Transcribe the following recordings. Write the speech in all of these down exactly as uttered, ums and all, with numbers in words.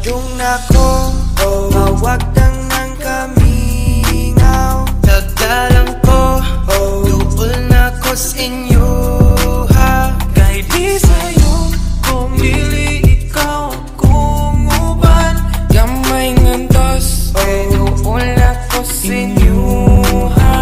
Padung nako, oh, mawagdang ng kamingaw. Tagdalang ko, oh, duol nako sa inyo ha. Kay di sa'yo kung dili ikaw kung uban. Gamay ngantos, oh, duol nako sa inyo ha.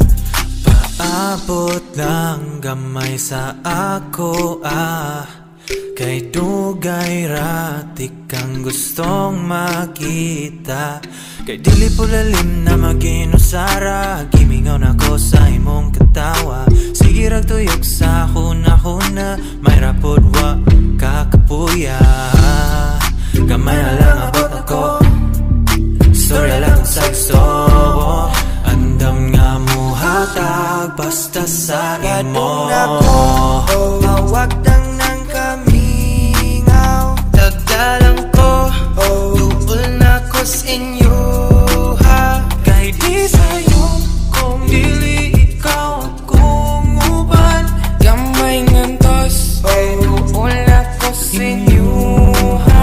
Paabot lang gamay sa ako ah. Kay dugay ratik kang gustong makita. Kay dili po lalim na maginusara. Gimingaw na ko sa imong katawa. Sige rag tuyok sa huna-huna. May rapod wa kakapuya. Gamay na lang abot ako. Storya lang sa gusto. Andam nga mo hatag basta sa imo. Padung ako, oh, mawagdang ng kamingaw. Tagdalang ko, oh, duol nako sa inyo ha. Kay di sa'yo kung dili ikaw kung uban. Gamay ngantos, oh, duol nako sa inyo ha.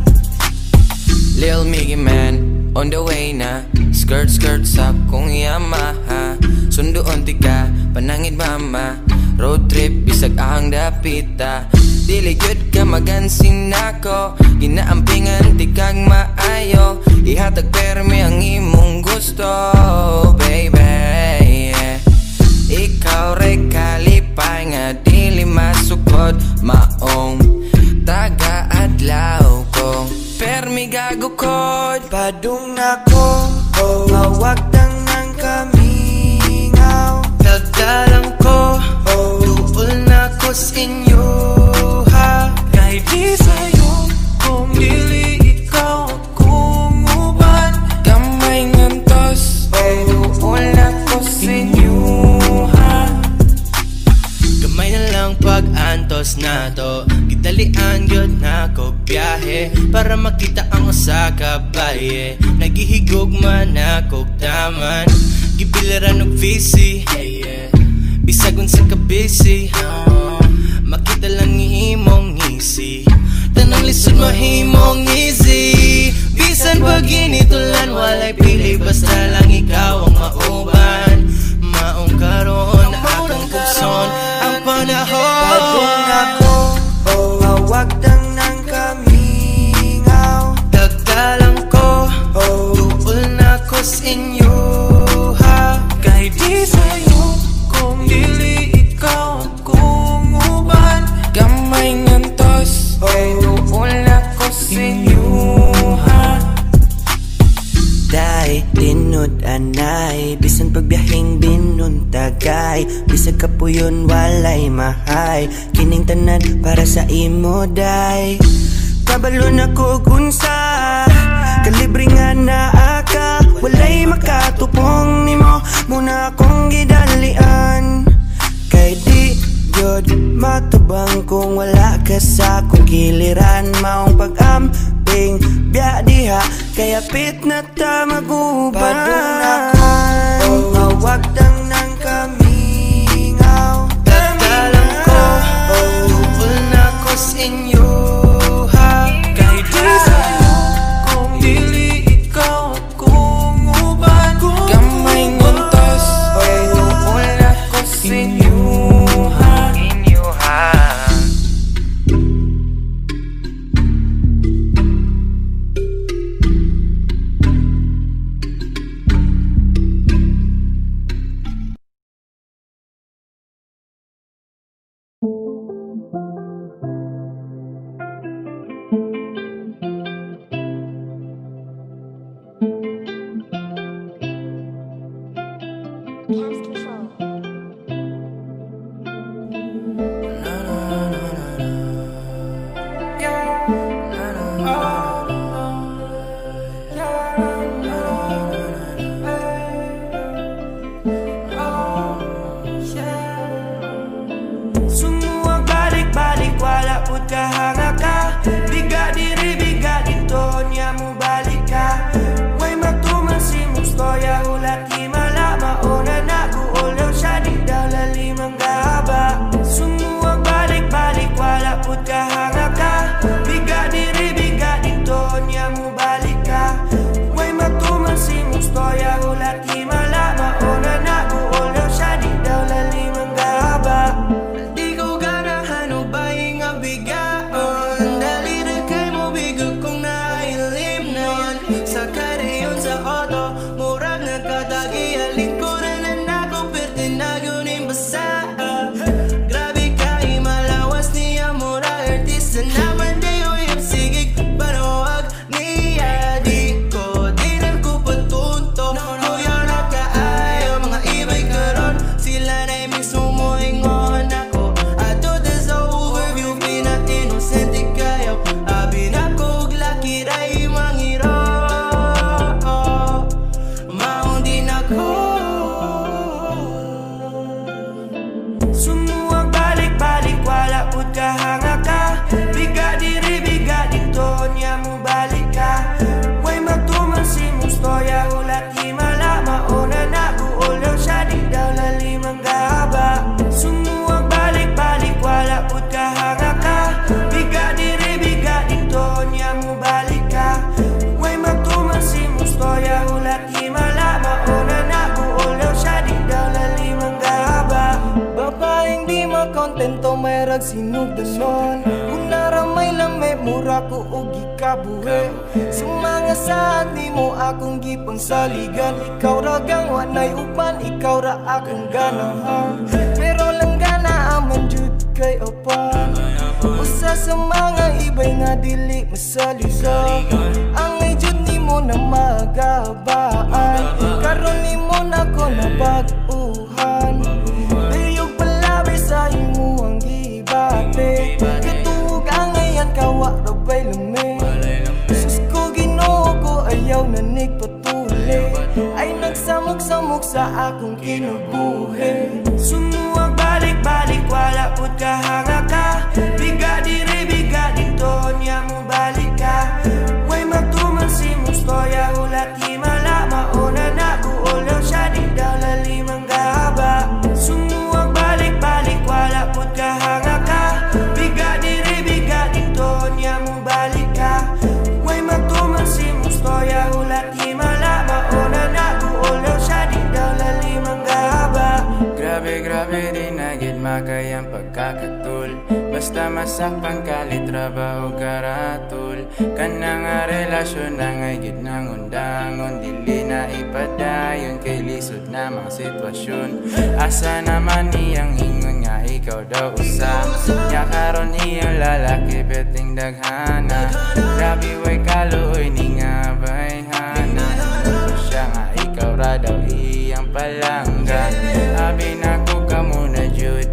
Lil Miggy man, on the way na. Skirt skirt sa kong Yamaha. Sunduon tika, panangin mama. Road trip, bisag ahang dapita. Dili gyud ka magansin nako. Ginaampingan tikag maayo. Ihatag permi ang imong gusto, baby, yeah. Ikaw ray kalipay nga dili masukod. Maong taga-adlaw ko permi gagukod. Padung nako, oh, mawagdang ng kamingaw. Tagdalang ko, oh, duol nako sa inyo ha. Kay di sa'yo kung dili ikaw kung uban. Gamay ngantos, oh, duol nako sa inyo ha. Gamay na lang pag-antos na to. Gidalian yun na ko biyahe para makita ang usa ka baye. Nagihigog man ako taman. Gibiliran og busy, yeah, yeah. Bisagon sa kabisi, uh, makita lang ihimong easy. Tanang lisod mahimong easy. Bisan pag initulan walay pili. Basta lang ikaw ang mauban. Maong karon na akong kupson ang panahon. Padung ako, oh, mawagdang ng kamingaw. Tagdalang ko, oh, duol nako sa inyo ha. Kay di sa'yo kung dili ikaw kung uban. Gamay ngantos, oh, duol nako sa inyo ha. Day, tinod anay. Bisan pagbiyahing binuntagay. Bisag kapuyon walay mahay. Kining tanan para sa imo day. Kabalo na ko gunsa. Kalibre nga na aka. Walay makatupong nimo. Muna akong gidalian. Kay di yod matubang kung wala ka sa kong giliran. Maong pag-amping biya diha. Kaya pit na ta maguban. Padung ako, oh, mawagdang ng kamingaw. Tagdalang ko, oh, duol nako sa inyo ha. Kay di sa'yo kung dili ikaw kung uban. Gamay ngantos, oh, duol nako sa inyo ha. Inyo ha. Semua kontento may rag sinugdanon. Una ramay lame mura ko o gikabuhi. Sumanga sa di mo akong gipang saligan. Ikaw ragang wanay upan, ikaw ra akong ganahan. Pero lang gana aman jud kay opan. Usa sa mga ibay nga dili masaligan. Ang ay jud ni mo na magabaan. Karon ni mo na ko na bag-uhan. Biyog palabi sa imo ang gibate. Katuog ang ngayon kawa rabay lumi. Sus ko Ginoo ko ayaw na nigpatuli. Ay nagsamok-samok sa akong kinubuhi. Sumuwag balik-balik wala pud kahanga ka. Biga diri biga dito niya mo balik ka. Way magtuman si mong storya ulat himala. Mauna na kuulaw siya di daw lalimang gahaba. Sumuwag balik-balik wala pud kahanga ka. Biga diri biga dito niya mo balik ka. Way magtuman si mong storya ulat himala. Mauna na kuulaw siya di daw lalimang gahaba. Grabe grabe din na gid makayang pagkakatul. Basta masakpan kalit trabaho karatul. Kanang nga relasyon na ngay gid nang undangon. Dili na ipadayon kay lisod na mga sitwasyon. Asa naman niyang ingon nga ikaw daw usa. Nya karon iyang lalaki beting daghana. Grabe way kaluoy ni nga bayhana. Siya nga ikaw ra daw iyang palanggan. Abi na ko kamo na jud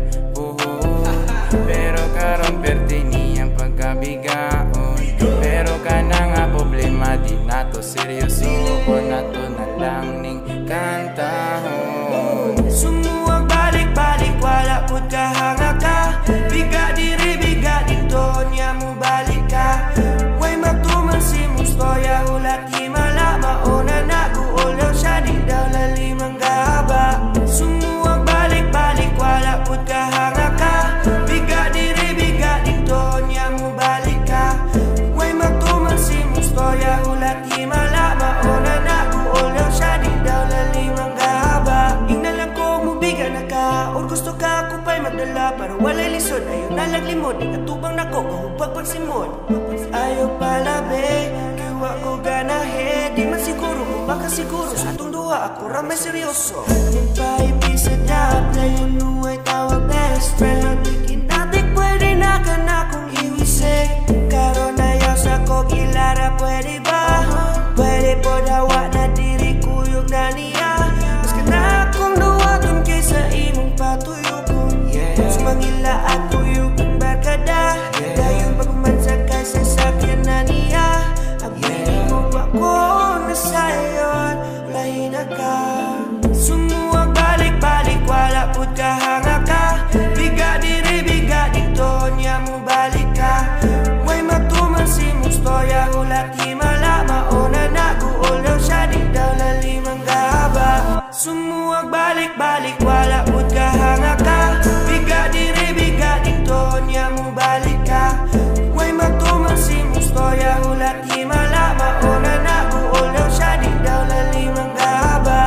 pero karon perti niyang pagkabigaon. Pero ka na nga problema di nato seryoso. O nato na lang ning kantahon. Sumuwag balik-balik wala pud kahanga ka. Biga diri biga dito niya mo balik ka. Way magtuman si mong storya ulat himala. Mauna na kuulaw siya di daw lalimang gahaba. Sumuwag balik-balik wala pud kahanga ka. Biga diri biga dito niya mo balik ka. Way magtuman si mong storya ulat himala. Mauna na kuulaw siya di daw lalimang gahaba. Ingnalang ko mo biga na ka. Or gusto ka ko pa'y magdala para walay lisod. Ayaw na laglimod, ikatubang na ko kahubag pagsimod. Ayaw pala be, kiwa ko ganahe. Di man siguro kung baka siguro sa atong duha ako ramay seryoso. Nagpaipi sa dapla yung nuway tawag best friend. Nagtikin natin pwede na ka na kung iwisik. Karon na yaw sa kog ilara pwede ba? Pwede po dawa na diri kuyog na niya. Mas ka na akong duwaton kaysa imong patuyokon. Sumangila at kuyog ng barkada. Dayon pagmansag ka sa sakyan na niya. Abili mo pa ko na sayon. Lahi na ka. Sumuwag balik-balik wala pud kahanga ka. Biga diri biga dito niya mo balik ka. Way magtuman si mong storya ulat himala. Mauna na kuulaw siya di daw lalimang gahaba. Sumuwag balik-balik wala pud kahanga ka. Biga diri biga dito niya mo balik ka. Way magtuman si mong storya ulat himala. Mauna na kuulaw siya di daw lalimang gahaba.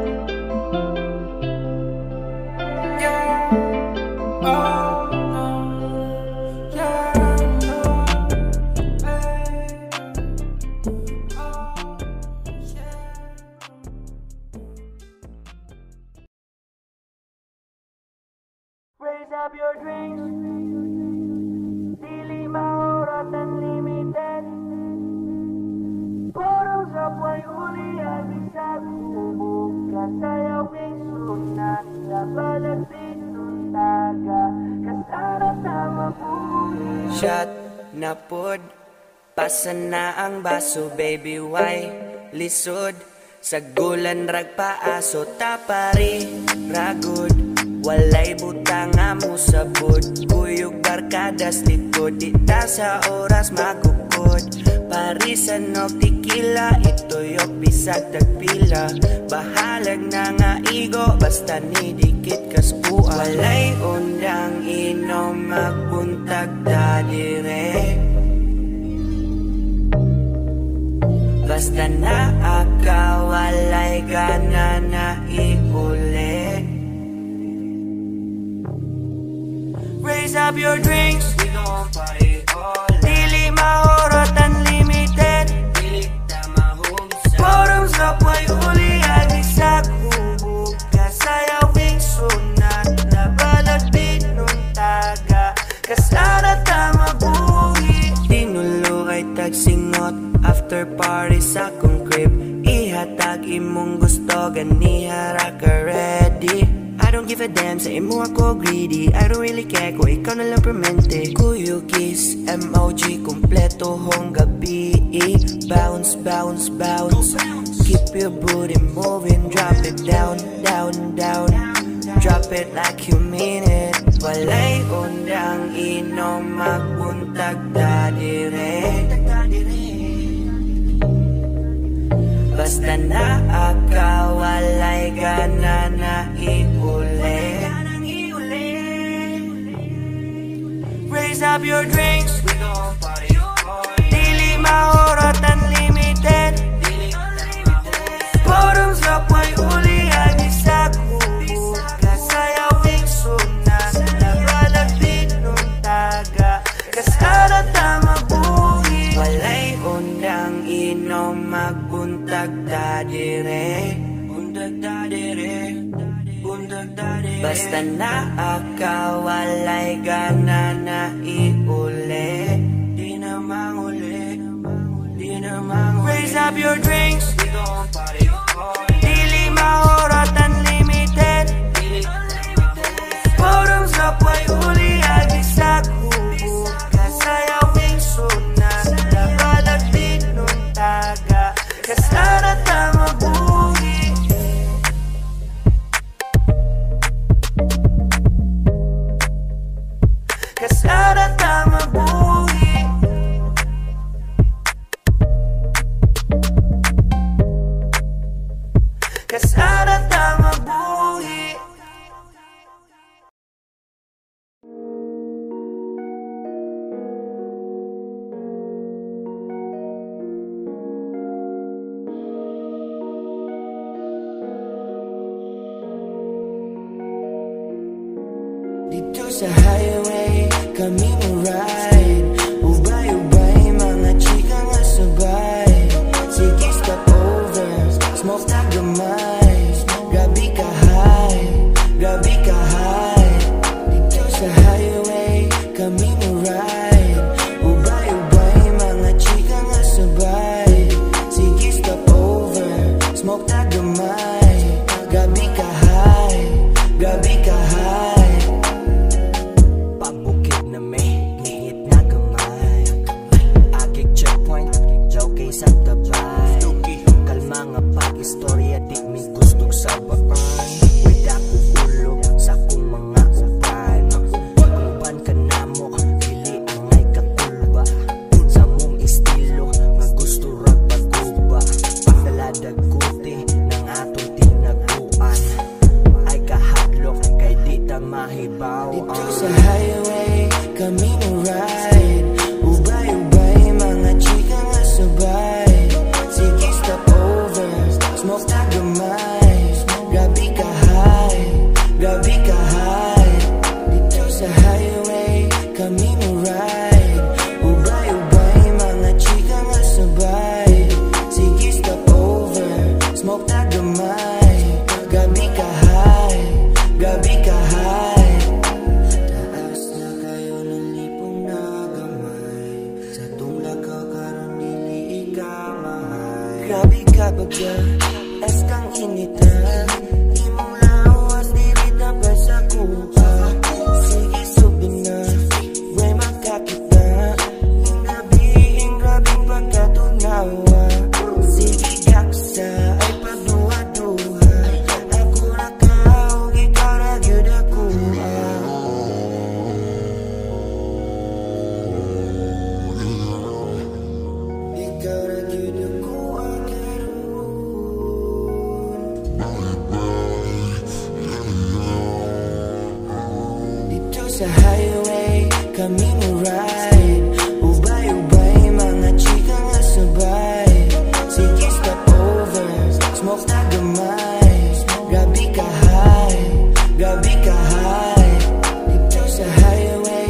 Raise up your drinks. Dili maorat unlimited. Porong sa buhay uli ay bisag. Bukan sayaw sunat. Sa balag pinuntaga. Kasara sa mabuhi. Shot na pod. Pasa na ang baso, baby, why? Lisod. Sa gulan rag paaso. Tapari, ragod. Walay butang amo sabod. Kuyog barkadas likod. Dita sa oras magukod. Parisan o tequila. Ito yung bisag tagpila. Bahalag na nga igo. Basta nidikit kaspuan. Walay undang inom. Magbuntag dalire. Basta na akawalay gana na ihuli. Raise up your drinks, we gon' party all night. Dili mahorot unlimited, dili ta mahugsa. Forums kapway uli agisag hubog. Kasayawing sunat na balagpit nung taga. Kasara ta mabuhi. Tinulo ay tagsingot after party sa kong crib. Ihatag imong gusto ganihara ka ready. I don't give a damn sa imo ako greedy. I don't really care kung ikaw na lang permente. Kuyo kiss, M O G kompleto hong gabi. Bounce, bounce, bounce. Keep your booty moving. Drop it down, down, down. Drop it like you mean it. Walay undang inom magbuntag da dire. Basta naakawalay gana na iuli. Raise up your drinks, we gon' party all night. Dili mahorot unlimited, forums kapway uli agisag hubog. Kasayawing sunat na balagpit nung taga. Kasara ta mabuhi. Walay undang inom magbuntag da dire. Buntag da dire, buntag da dire. Basta naakawalay gana na iuli. Di na manguli, di na manguli. Raise up your drinks, we gon' party all night. Dili mahorot unlimited, forums kapway uli agisag hubog. Kasayawing sunat na balagpit nung taga. Kasara ta mabuhi. Kasara ta mabuhi. Kasara ta mabuhi. Dito sa highway, kami mo ride. Ubay-ubay, mga chika nga sabay. Sige, stop over, smoke na gamay. Grabe ka high, grabe ka high. Dito sa highway, kami mo ride. Ubay-ubay, mga chika nga sabay. Sige, stop over, smoke na gamay. Grabe ka high, grabe ka high. Sa tabay, kalma nga pag-istorya di mi gustong sabaan. Wala ko ulo sa kong mga uban. Uban ka na mo, dili angay kakulba. Sa mong estilo, nga gusto rag pag-uba. Pagdaladag kuti ng atong tinaguan. Ay kahadlok, kay di ta mahibaw. Dito sa highway, kami mo ride. Ubay-ubay, mga chika nga sabay. Sige, stop over, smoke na gamay. Grabe ka high, grabe ka high. Dito sa highway, kami mo ride. Ubay-ubay, mga chika nga sabay. Sige, stop over, smoke na gamay. Grabe ka high, grabe ka high. Taas na kayo ng lipong na gamay. Sa tunglakaw karon dili ikamahay. Grabe ka bagya, es kang inita. Imong lawas dili tapos sa kuha. Sige subin na, way makakita. Yung gabi, yung grabing pagkatunawa. Sige gaksa, ay pagduha-duha. Ako na kao, ikaw na gyud ako. Ikaw na gyud ako. Sa highway, kami mo ride. Ubay-ubay, mga chika nga sabay. Sige, stop over, smoke na gamay. Grabe ka high, grabe ka high. Dito sa highway,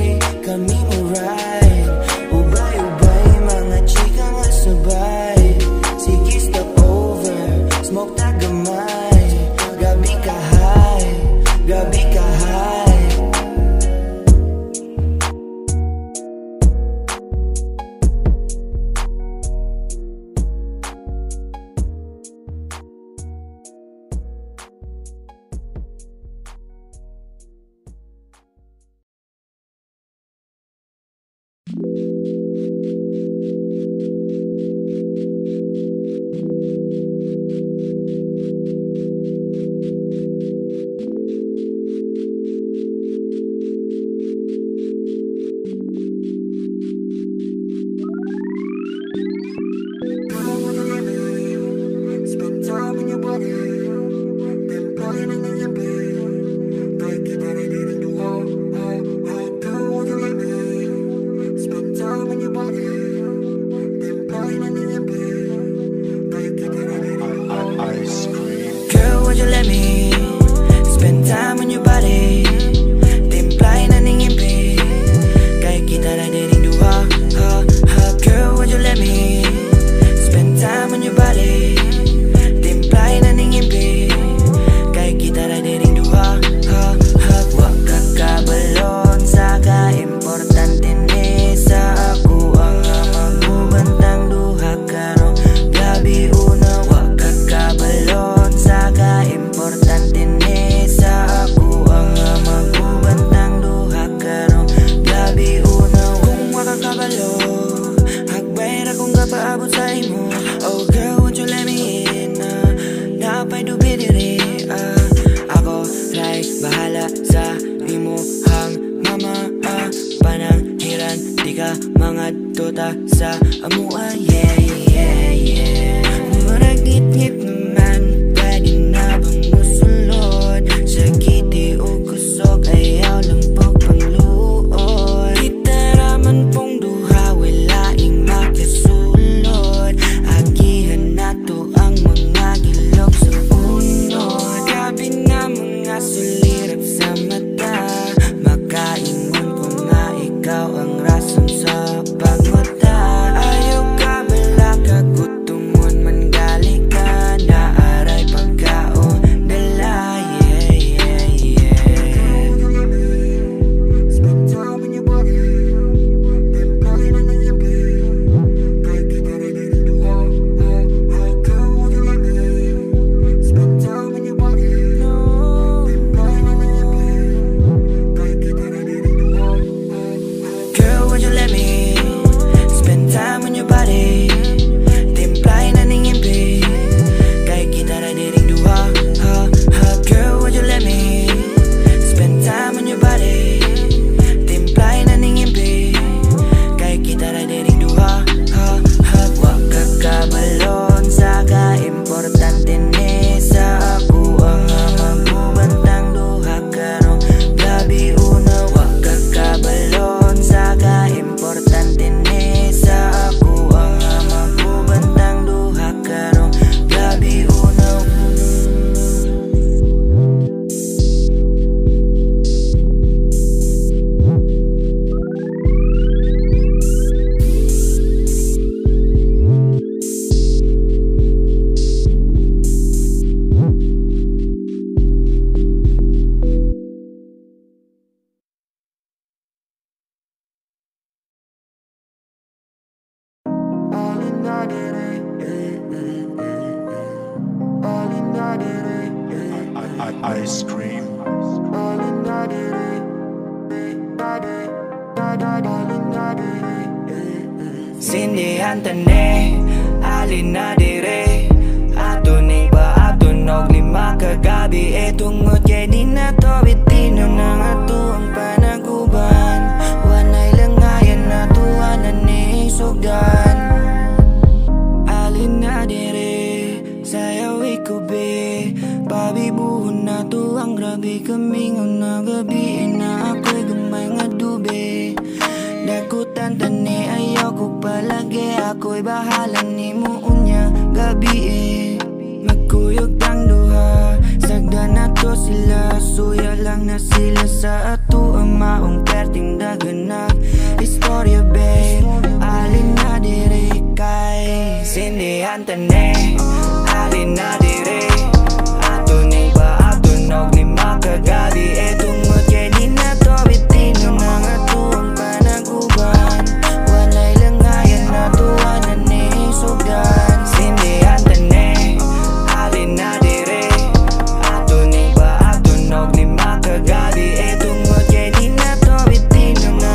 Ice cream. Sindihan tani, alin na dire. Atuning ba atunog lima kagabi. E tungod kay di na to bitino ng ato ang panaguban. Wanay langayan na tuwanan ni sugan. Alin na dire, sayaw ikubi. Pabibuhon na to ang grabe kamingon na gabi. Na ako'y gamay nga dubi. Dakutan tani ayaw ko palagi. Ako'y bahala ni mo unya gabi eh. Magkuyog tang duha, sagda na to sila. Suya lang na sila sa ato ang maong perting daganag. Istorya babe, alin na dire kay sindihan tani, alin na dire. Atuning ba atunog ni makagabi. E tungod kay di na to bitino ng ato ang panaguban. Walay langayan na tuwanan ni sugan. Sindihan tani, alin na dire. Atuning ba atunog ni makagabi. E tungod kay di na to bitino ng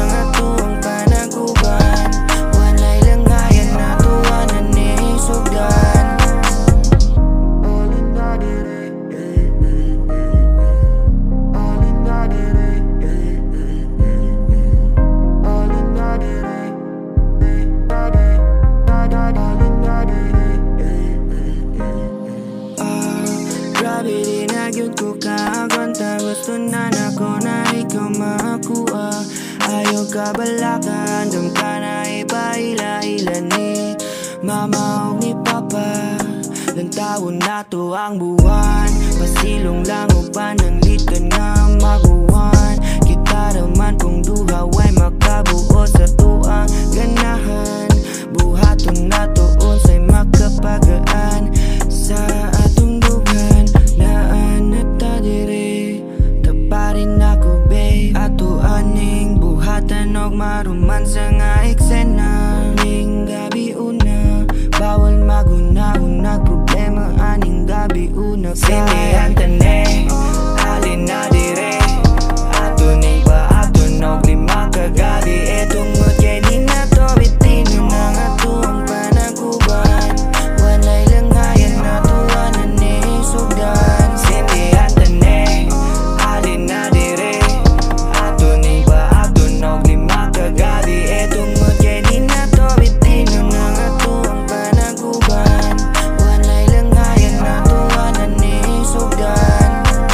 magkabalakan. Dam ka na ipaila-ila ni mama o ni papa. Lang taon na to ang buwan, pasilong lang o pananglitan nga maguwan. Kita naman kung duha way makabuo sa tuang ganahan. Buhaton na toon sa'y makapagaan sa atong dugan. Naan na ta dire, taparin ako babe. Ato aning buhatan og maromansa nga eksena. Ning gabi una, bawal maguna-unag problema aning gabi una. Sindihan tane, alin na dire. Ato ning paaton og lima kagabi. Etong mutya di na to bitino na nga to ang panaguban. Walay langayan na tuwa na ni sugdan. Sindihan tane, alin na dire. Ato ning paaton og lima kagabi. Etong mutya di na to bitino na nga to ang panaguban. Walay langayan na tuwa na ni sugdan.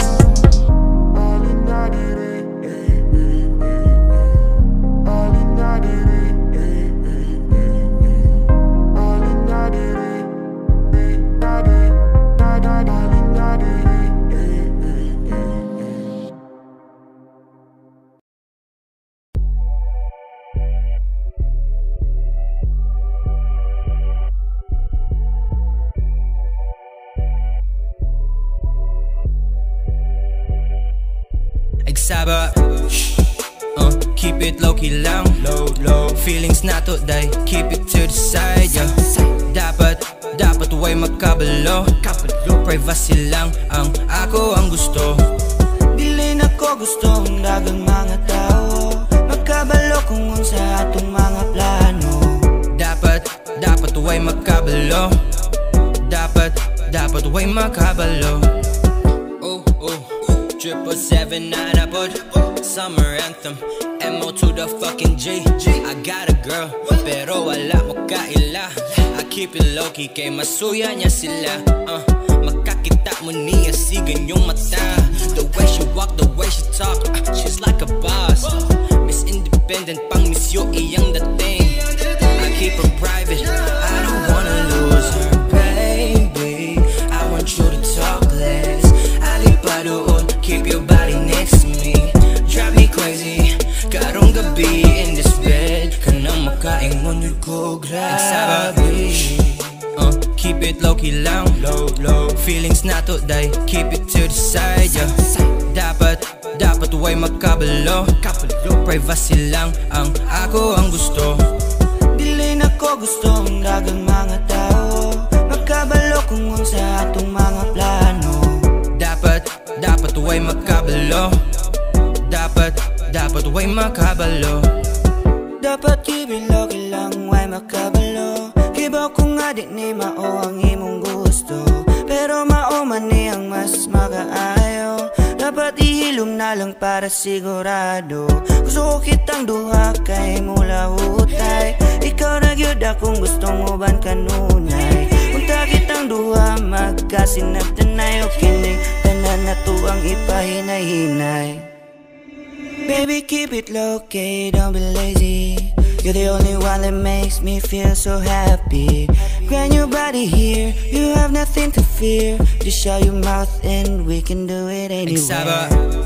Alin na dire, alin na dire, alin na dire, alin na dire. Nagsaba, uh, keep it low-key lang. Low, low. Feelings na to day, keep it to the side, yeah. Dapat, dapat way makabalo. Privacy lang ang ako ang gusto. Dili na ko gusto ang dagang mga tao. Magkabalo kung unsa atong mga plano. Dapat, dapat way makabalo. Dapat, dapat way makabalo. Oh, oh, triple seven nine abot. Summer anthem, M O to the fucking J. I got a girl, pero wala mo kaila. I keep it low-key kay masuya niya sila. uh, Makakita mo niya si ganyong mata. The way she walk, the way she talk, uh, she's like a boss. Miss Independent pang miss yo iyang dating. I keep her private, I don't wanna lose her, baby. I want you to talk less. Alipa doon, keep your body next to me. Drive me crazy, karong gabi in this bed. Kanang makaingon yun ko, grabe. Uh, keep it low-key lang. Low, low. Feelings na to day, keep it to the side, yeah. Dapat, dapat way makabalo. Privacy lang ang ako ang gusto. Dili na ko gusto ang dagang mga tao. Magkabalo kung unsa atong mga plano. Dapat, dapat way makabalo. Dapat, dapat way makabalo. Dapat kibilog lang way makabalo. Kibaw ko nga di ni mao ang imong gusto, pero mao man ni ang mas magaayo. Dapat ihilom na lang para sigurado. Gusto ko kitang duha kay mula hutay. Ikaw na gyud akong gustong uban kanunay. Unta kitang duha magkasinabtanay. O kining tanan na tuwang ipahinay-hinay. Baby, keep it low-key, don't be lazy. You're the only one that makes me feel so happy. Grind your body here, you have nothing to fear. Just show your mouth and we can do it anywhere. Nagsaba,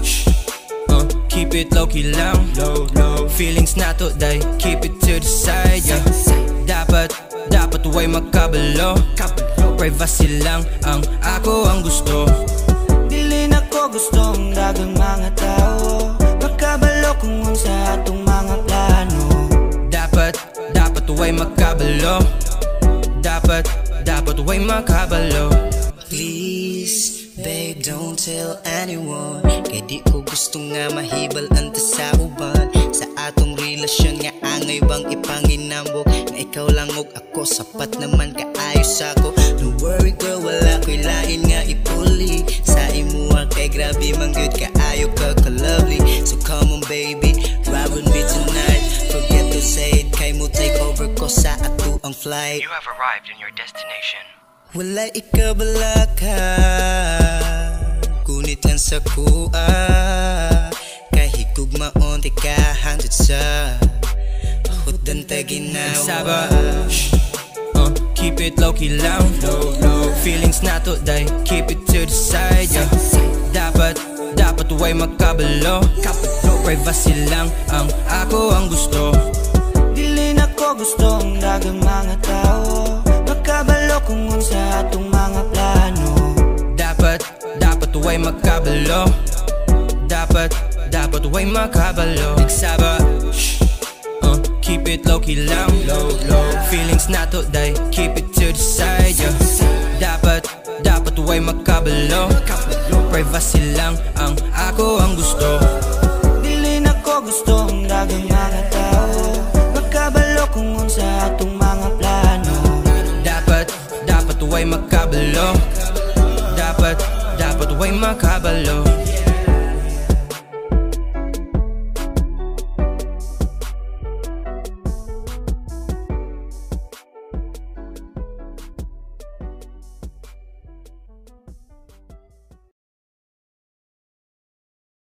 uh, keep it low-key lang. Low, low. Feelings na to day, keep it to the side, yeah. Dapat, dapat way makabalo. Privacy lang ang ako ang gusto. Dili na ko gusto ang dagang mga tao. Magkabalo kung unsa atong mga plano. Dapat, dapat way makabalo. Dapat, dapat way makabalo. Please, babe, don't tell anyone. Kaya di ko gusto nga mahibal anta sa uban. Sa atong relasyon nga angay bang ipanginambok. Na ikaw lang og ako, sapat naman kaayos ako. Don't worry girl, wala ko'y lain nga ipuli. Sa imuha kay grabe man good kaayo ka ka-lovely. So come on baby, ride with me tonight. Forget to say it, kay mo take over ko sa ato ang flight. You have arrived in your destination. Wala ikabalaka, kunit lang sa kuha. Kahit tugmaon, di ka handod sa Dun ta ginawa Nagsaba, shh, uh, keep it low-key lang, low, low. Feelings nato day, keep it to the side, yeah. Dapat, dapat huwag magkabalo, privacy lang ang ako ang gusto. Dili na ko gusto ang dagang mga tao magkabalo kung unsa atong mga plano. Dapat, dapat huwag magkabalo. Dapat, dapat huwag magkabalo. Nagsaba, shh, uh, keep it low-key lang, low, low. Feelings nato day, keep it to the side, yeah. Dapat, dapat huwag magkabalo, privacy lang ang ako ang gusto.